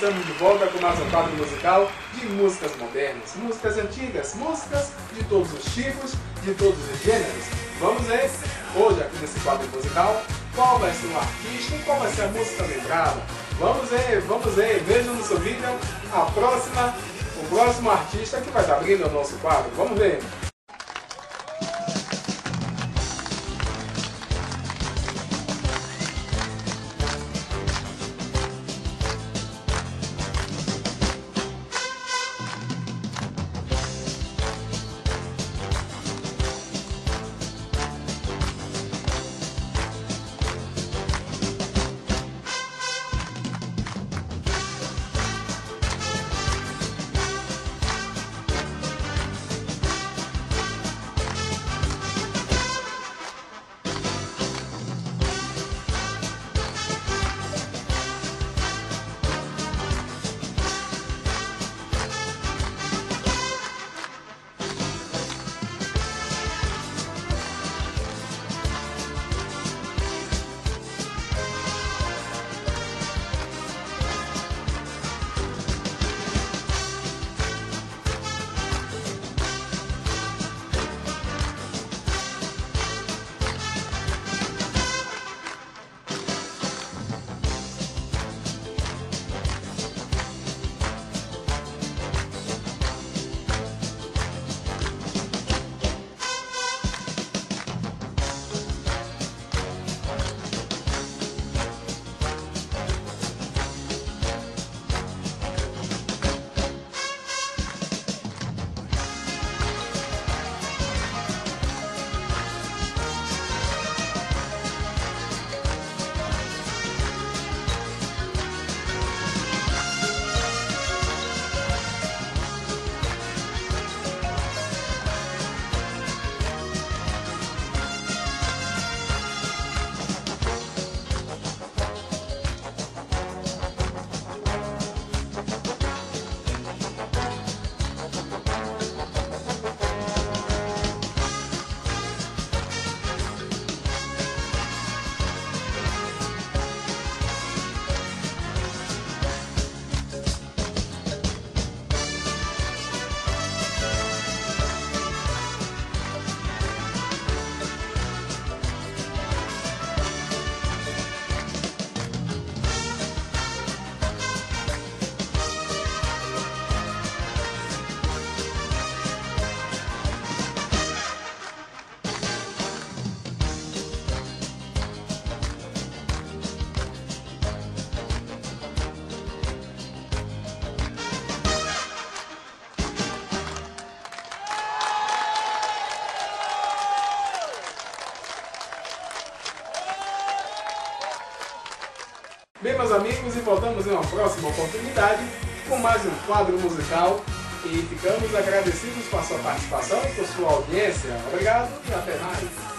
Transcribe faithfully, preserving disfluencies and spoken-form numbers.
estamos de volta com mais um quadro musical de músicas modernas, músicas antigas, músicas de todos os tipos, de todos os gêneros. Vamos ver hoje aqui nesse quadro musical qual vai ser o artista e qual vai ser a música lembrada. Vamos ver, vamos ver, veja no seu vídeo a próxima, o próximo artista que vai estar abrindo o nosso quadro. Vamos ver. Bem, meus amigos, e voltamos em uma próxima oportunidade com mais um quadro musical e ficamos agradecidos com a sua participação e por sua audiência. Obrigado e até mais.